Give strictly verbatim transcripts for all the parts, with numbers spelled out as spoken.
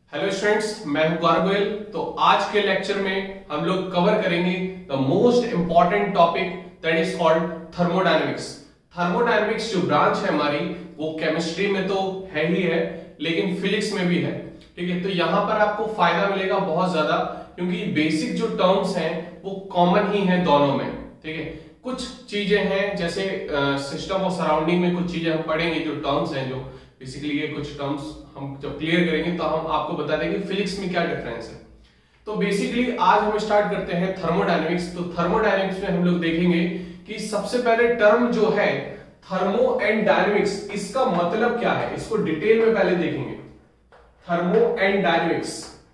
Hello students, मैं हूं गौरव गोयल। तो आज के लेक्चर में हम लोग कवर करेंगे the most important topic that is called thermodynamics. Thermodynamics जो ब्रांच है हमारी वो केमिस्ट्री में तो है ही है, लेकिन फिजिक्स में भी है। ठीक है, तो यहाँ पर आपको फायदा मिलेगा बहुत ज्यादा, क्योंकि बेसिक जो टर्म्स हैं वो कॉमन ही हैं दोनों में। ठीक है, कुछ चीजें हैं जैसे सिस्टम ऑफ सराउंडिंग में कुछ चीजें हम पढ़ेंगे, जो टर्म्स हैं, जो बेसिकली ये कुछ टर्म्स हम जब क्लियर करेंगे तो हम आपको बता देंगे फिजिक्स में क्या डिफरेंस है। तो बेसिकली आज हम स्टार्ट करते हैं थर्मोडायनेमिक्स। तो थर्मोडायनेमिक्स में हम लोग देखेंगे कि सबसे पहले टर्म जो है थर्मो एंड डायनेमिक्स, इसका मतलब क्या है, इसको डिटेल में पहले देखेंगे। थर्मो एंड डायनेमिक्स,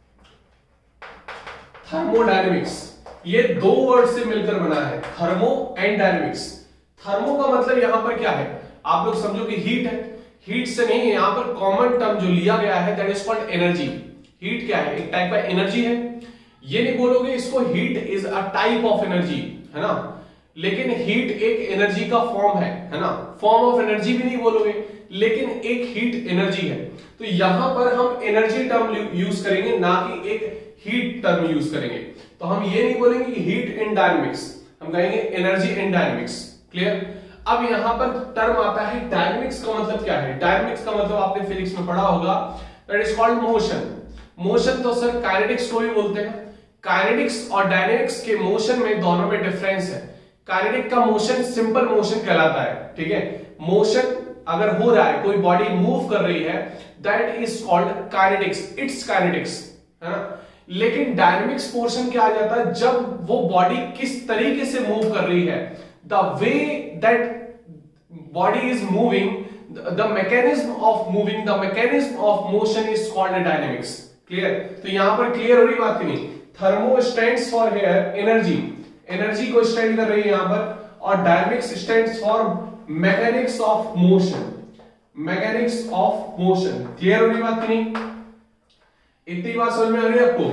थर्मोडायनेमिक्स ये दो वर्ड से मिलकर बना है, थर्मो एंड डायनेमिक्स। थर्मो का मतलब यहां पर क्या है, आप लोग समझो कि हीट है। हीट से नहीं, यहां पर कॉमन टर्म जो लिया गया है that is called energy. Heat क्या है, एक टाइप का एनर्जी है। ये नहीं बोलोगे इसको heat is a type of energy, है ना, लेकिन हीट एक एनर्जी का फॉर्म है, है ना, फॉर्म ऑफ एनर्जी भी नहीं बोलोगे, लेकिन एक हीट एनर्जी है। तो यहां पर हम एनर्जी टर्म यूज करेंगे, ना कि एक हीट टर्म यूज करेंगे। तो हम ये नहीं बोलेंगे कि हीट इन डायनेमिक्स, हम कहेंगे एनर्जी इन डायनेमिक्स। क्लियर। अब यहां पर टर्म आता है डायनेमिक्स का मतलब क्या है। डायनेमिक्स का मतलब आपने फिजिक्स में पढ़ा होगा, that is called motion. Motion तो सर काइनेटिक्स को भी बोलते हैं। काइनेटिक्स और डायनेमिक्स के मोशन में दोनों में डिफरेंस है। काइनेटिक का मोशन सिंपल मोशन कहलाता है। ठीक है, मोशन अगर हो रहा है, कोई बॉडी मूव कर रही है, that is called kinetics, it's kinetics, है ना। लेकिन डायनेमिक्स पोर्शन क्या आ जाता है, जब वो बॉडी किस तरीके से मूव कर रही है, the way that body is moving, the mechanism of moving, the mechanism of motion is called dynamics. Clear. तो यहां पर क्लियर हो रही बात की नहीं। Thermo stands for here energy, energy को स्टैंड कर रही है यहां पर, और dynamics stands for mechanics of motion, mechanics of motion. Clear हो रही बात की नहीं, इतनी बात समझ में आ रही है आपको।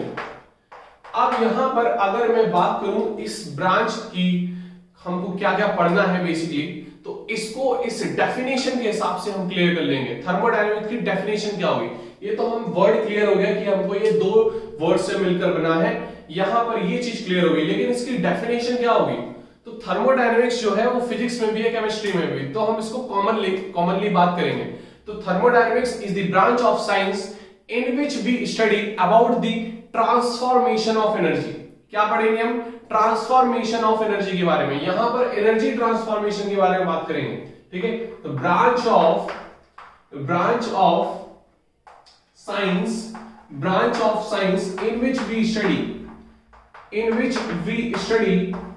अब यहां पर अगर मैं बात करूं इस ब्रांच की, हमको क्या क्या पढ़ना है बेसिकली, तो इसको इस डेफिनेशन के हिसाब से हम क्लियर कर लेंगे। थर्मोडायनेमिक्स की डेफिनेशन क्या होगी, ये तो हम वर्ड क्लियर हो गया कि हमको ये दो वर्ड से मिलकर बना है, यहां पर ये चीज क्लियर हो गई, लेकिन इसकी डेफिनेशन क्या होगी। तो थर्मोडायनेमिक्स जो है वो फिजिक्स में भी है, केमिस्ट्री में भी, तो हम इसको कॉमनली कॉमनली बात करेंगे। तो thermodynamics is the branch of science in which we study about the transformation of energy। क्या पढ़ेंगे हम, ट्रांसफॉर्मेशन ऑफ एनर्जी के बारे में। यहां पर एनर्जी ट्रांसफॉर्मेशन के बारे में बात करेंगे। ठीक है, तो branch of branch of science, branch of science in which we study, in which we study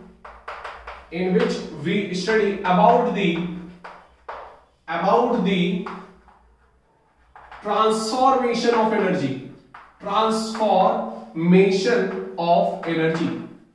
in which we study about the about the transformation of energy, transformation of energy.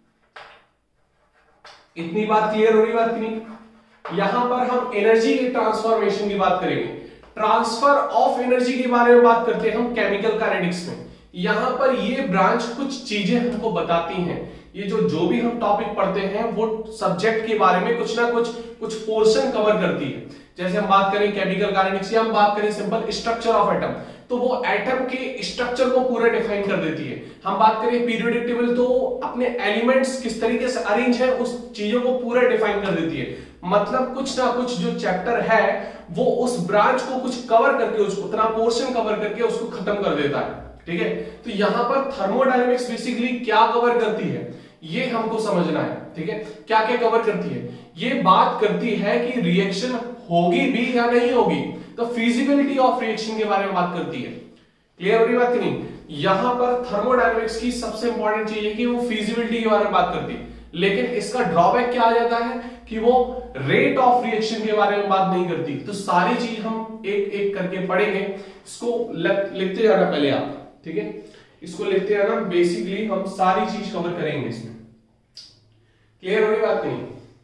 इतनी बात क्लियर हो रही बात की नहीं। यहां पर हम एनर्जी के ट्रांसफॉर्मेशन की बात करेंगे। ट्रांसफर ऑफ एनर्जी के बारे में बात करते हैं हम केमिकल काइनेटिक्स में। यहां पर ये ब्रांच कुछ चीजें हमको बताती हैं। ये जो जो भी हम टॉपिक पढ़ते हैं वो सब्जेक्ट के बारे में कुछ ना कुछ कुछ पोर्शन कवर करती है। जैसे हम बात करें केमिकल काइनेटिक्स, या हम बात करें सिंपल स्ट्रक्चर ऑफ एटम, तो वो एटम के स्ट्रक्चर को पूरा डिफाइन कर देती है। हम बात करें पीरियोडिक टेबल, तो अपने एलिमेंट्स किस तरीके से अरेंज है उस चीजों को पूरा डिफाइन कर देती है। मतलब कुछ ना कुछ जो चैप्टर है वो उस ब्रांच को कुछ कवर करके, उसको उतना पोर्शन कवर करके उसको खत्म कर देता है। ठीक है, तो यहां पर थर्मोडायनेमिक्स बेसिकली क्या कवर करती है ये हमको समझना है। ठीक है, क्या क्या कवर करती है, ये बात करती है कि रिएक्शन होगी भी या नहीं होगी, तो फिजिबिलिटी ऑफ रिएक्शन के बारे में बात करती है। क्लियर हो रही बात कि नहीं। यहां पर थर्मोडायनेमिक्स की सबसे इंपॉर्टेंट चीज है कि वो फिजिबिलिटी के बारे में बात करती है, लेकिन इसका ड्रॉबैक क्या आ जाता है कि वो रेट ऑफ रिएक्शन के बारे में बात नहीं करती। तो सारी चीज हम एक एक करके पढ़ेंगे। इसको लिखते जाना पहले आप, ठीक है, इसको लिखते जाना। बेसिकली हम सारी चीज कवर करेंगे इसमें। क्लियर हो रही बात नहीं।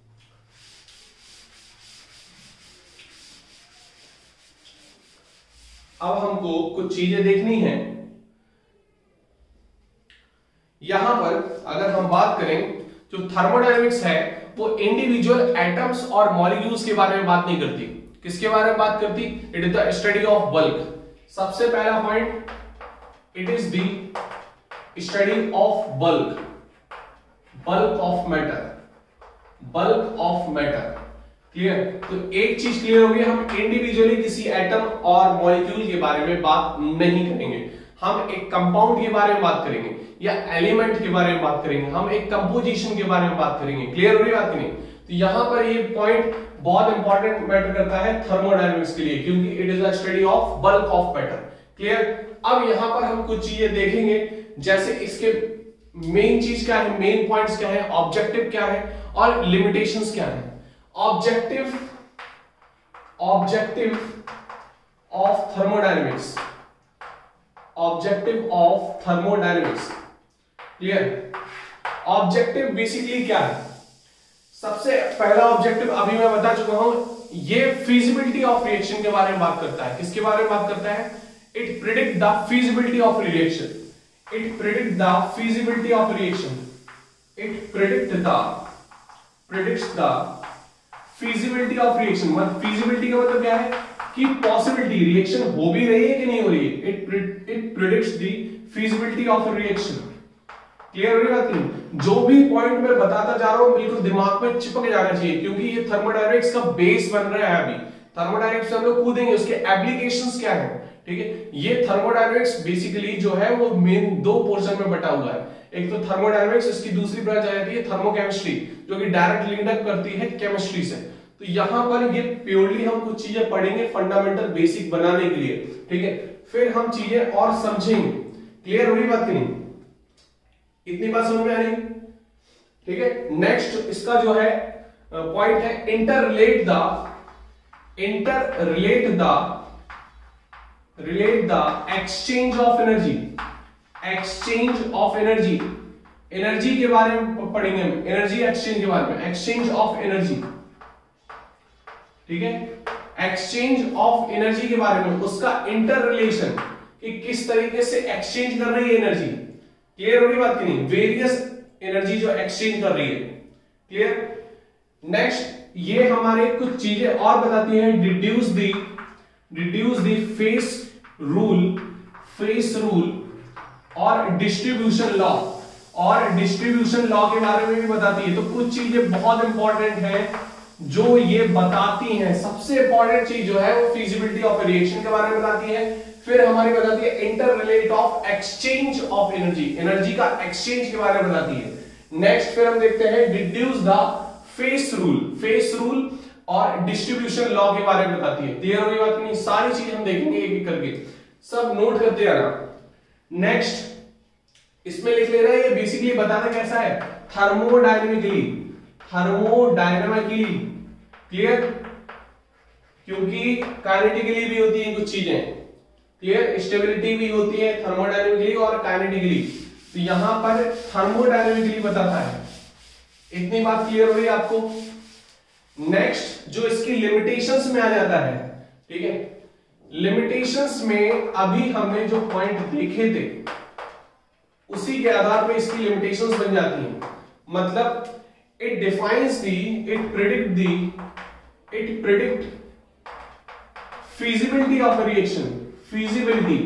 अब हमको कुछ चीजें देखनी है। यहां पर अगर हम बात करें, जो थर्मोडायनेमिक्स है वो इंडिविजुअल एटम्स और मॉलिक्यूल्स के बारे में बात नहीं करती। किसके बारे में बात करती, it is the study of bulk. सबसे पहला point, it is the study of bulk, bulk of matter, bulk of matter. Clear? तो एक चीज क्लियर होगी, हम इंडिविजुअली किसी एटम और मॉलिक्यूल के बारे में बात नहीं करेंगे, हम एक कंपाउंड के बारे में बात करेंगे या एलिमेंट के बारे में बात करेंगे, हम एक कंपोजिशन के बारे में बात करेंगे। क्लियर हो रही बात नहीं? तो यहां पर ये पॉइंट बहुत इंपॉर्टेंट मैटर करता है थर्मोडायनेमिक्स के लिए, क्योंकि it is a study of bulk of matter. Clear? अब यहां पर हम कुछ चीजें देखेंगे, जैसे इसके मेन चीज क्या है, मेन पॉइंट्स क्या है, ऑब्जेक्टिव क्या है और लिमिटेशंस क्या है। Objective objective of thermodynamics, objective of thermodynamics. Clear? Objective basically क्या है? सबसे पहला ऑब्जेक्टिव अभी मैं बता चुका हूं, ये फिजिबिलिटी ऑफ रिएक्शन के बारे में बात करता है। किसके बारे में बात करता है? It predict the feasibility of reaction, it predict the feasibility of reaction, it predict the predicts the feasibility of reaction. मतलब फिजिबिलिटी का मतलब क्या है कि पॉसिबिलिटी, रिएक्शन हो भी रही है कि नहीं हो रही है। It it predicts the feasibility of reaction. Clear हो रही बात नहीं? जो भी पॉइंट मैं बताता जा रहा हूं बिल्कुल दिमाग में चिपक जाना चाहिए, क्योंकि ये थर्मोडायनेमिक्स का बेस बन रहा है। अभी थर्मोडायनेमिक्स हम लोग कूदेंगे, उसके एप्लीकेशंस क्या है। ठीक है? ये थर्मोडायनेमिक्स बेसिकली जो है वो मेन दो पोर्शन में बटा हुआ है। एक तो थर्मोडायनेमिक्स, इसकी दूसरी ब्रांच आ जाती है थर्मोकेमिस्ट्री, जो कि डायरेक्ट लिंक अप करती है केमिस्ट्री से। तो यहां पर ये प्योरली हम कुछ चीजें पढ़ेंगे फंडामेंटल बेसिक बनाने के लिए। ठीक है? फिर हम चीजें और समझेंगे। क्लियर हो रही बात नहीं? इतनी बात समझ में आ रही? ठीक है? नेक्स्ट इसका जो है पॉइंट है interrelate the interrelate the relate the exchange of energy, exchange of energy. Energy के बारे में पढ़ेंगे हम, एनर्जी एक्सचेंज के बारे में, एक्सचेंज ऑफ एनर्जी। ठीक है? एक्सचेंज ऑफ एनर्जी के बारे में, उसका इंटर रिलेशन कि किस तरीके से एक्सचेंज कर रही है एनर्जी। क्लियर हो रही बात की नहीं? वेरियस एनर्जी जो एक्सचेंज कर रही है। क्लियर? नेक्स्ट ये हमारे कुछ चीजें और बताती है, deduce the deduce the phase rule, phase rule और डिस्ट्रीब्यूशन लॉ, और डिस्ट्रीब्यूशन लॉ के बारे में भी बताती है। तो कुछ चीजें बहुत इंपॉर्टेंट हैं जो ये बताती हैं। सबसे इंपॉर्टेंट चीज जो है वो फिजिबिलिटी ऑफ रिएक्शन के बारे में बताती है। फिर हमारी बताती है interrelate of exchange of energy, energy का एक्सचेंज के बारे में बताती है। नेक्स्ट फिर हम देखते हैं deduce the phase rule, phase rule और डिस्ट्रीब्यूशन लॉ के बारे में बताती है। क्लियर हो गई बात नहीं? सारी चीज हम देखेंगे एक एक करके, सब नोट करते आना। नेक्स्ट इसमें लिख लेना, ये बेसिकली बताना कैसा है, थर्मोडायनेमिकली, थर्मोडायनेमिकली। क्लियर? क्योंकि काइनेटिकली भी होती है कुछ चीजें। क्लियर? स्टेबिलिटी भी होती है थर्मोडायनेमिकली और काइनेटिकली। तो यहां पर थर्मोडायनेमिकली बताता है। इतनी बात क्लियर हो रही है आपको? नेक्स्ट जो इसकी लिमिटेशंस में आ जाता है। ठीक है? लिमिटेशंस में अभी हमने जो पॉइंट देखे थे उसी के आधार पर इसकी लिमिटेशंस बन जाती हैं। मतलब it defines the, it predict the, it predict feasibility of a reaction, feasibility,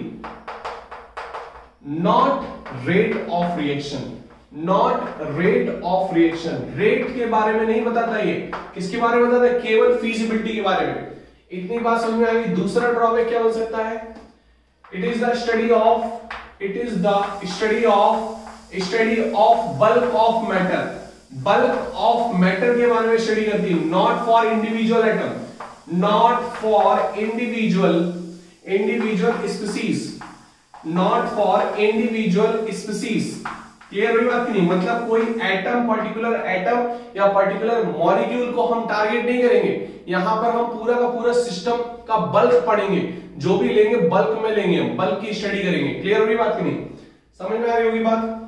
not rate of reaction, not rate of reaction। rate के बारे में नहीं बताता, ये किसके बारे में बताता है, केवल feasibility के बारे में। इतनी बात समझ में आ गई। दूसरा ड्रॉबैक क्या हो सकता है, it is the study of, it is the study of, study of bulk of matter, bulk of matter के बारे में स्टडी करती है, not for individual atom, not for individual individual species, not for individual species। Clear हुई बात की नहीं? मतलब कोई एटम, पर्टिकुलर एटम या पर्टिकुलर मॉलिक्यूल को हम टारगेट नहीं करेंगे। यहां पर हम पूरा का पूरा सिस्टम का बल्क पढ़ेंगे, जो भी लेंगे बल्क में लेंगे, बल्क की स्टडी करेंगे। क्लियर हुई बात की नहीं? समझ में आ रही होगी बात?